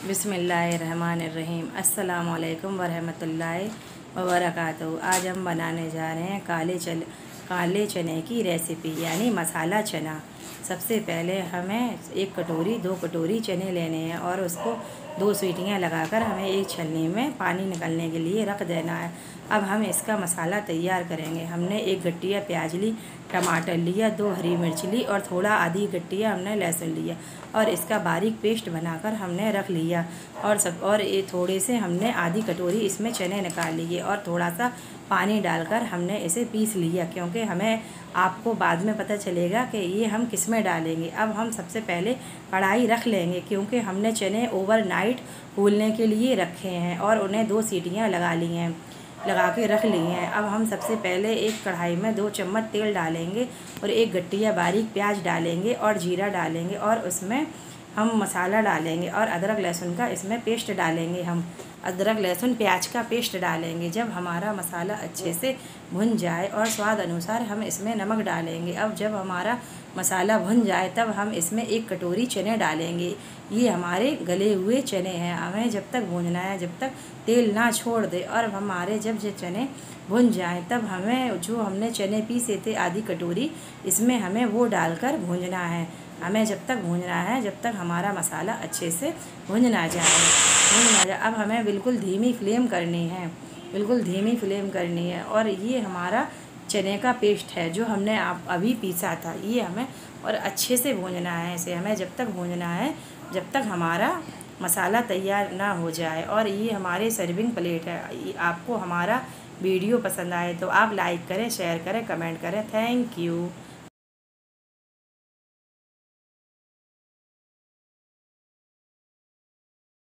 बिस्मिल्लाहिर्रहमानिर्रहीम। अस्सलामुअलैकुम वरहमतुल्लाहि वबरकातुहू। आज हम बनाने जा रहे हैं काले चने की रेसिपी यानी मसाला चना। सबसे पहले हमें 2 कटोरी चने लेने हैं और उसको 2 सीटियाँ लगाकर हमें एक छलनी में पानी निकलने के लिए रख देना है। अब हम इसका मसाला तैयार करेंगे। हमने 1 गट्टिया प्याज ली, टमाटर लिया, 2 हरी मिर्च ली और थोड़ा आधी गट्टिया हमने लहसुन लिया और इसका बारीक पेस्ट बनाकर हमने रख लिया। और ये थोड़े से हमने आधी कटोरी इसमें चने निकाल लिए और थोड़ा सा पानी डालकर हमने इसे पीस लिया, क्योंकि हमें आपको बाद में पता चलेगा कि ये हम किस में डालेंगे। अब हम सबसे पहले कढ़ाई रख लेंगे, क्योंकि हमने चने ओवरनाइट फूलने के लिए रखे हैं और उन्हें 2 सीटियाँ लगा के रख ली हैं। अब हम सबसे पहले एक कढ़ाई में 2 चम्मच तेल डालेंगे और 1 गट्टिया बारीक प्याज डालेंगे और जीरा डालेंगे और उसमें हम मसाला डालेंगे और अदरक लहसुन का इसमें पेस्ट डालेंगे। हम अदरक लहसुन प्याज का पेस्ट डालेंगे। जब हमारा मसाला अच्छे से भुन जाए और स्वाद अनुसार हम इसमें नमक डालेंगे। अब जब हमारा मसाला भुन जाए तब हम इसमें 1 कटोरी चने डालेंगे। ये हमारे गले हुए चने हैं। हमें जब तक भूनना है जब तक तेल ना छोड़ दे। और हमारे जब ये चने भुन जाए तब हमें जो हमने चने पीसे थे आधी कटोरी, इसमें हमें वो डालकर भूनना है। हमें जब तक भूनना है जब तक हमारा मसाला अच्छे से भुन ना जाए। अब हमें बिल्कुल धीमी फ्लेम करनी है, बिल्कुल धीमी फ्लेम करनी है। और ये हमारा चने का पेस्ट है जो हमने अभी पीसा था, ये हमें और अच्छे से भूनना है। इसे हमें जब तक भूनना है जब तक हमारा मसाला तैयार ना हो जाए। और ये हमारे सर्विंग प्लेट है। आपको हमारा वीडियो पसंद आए तो आप लाइक करें, शेयर करें, कमेंट करें। Thank you.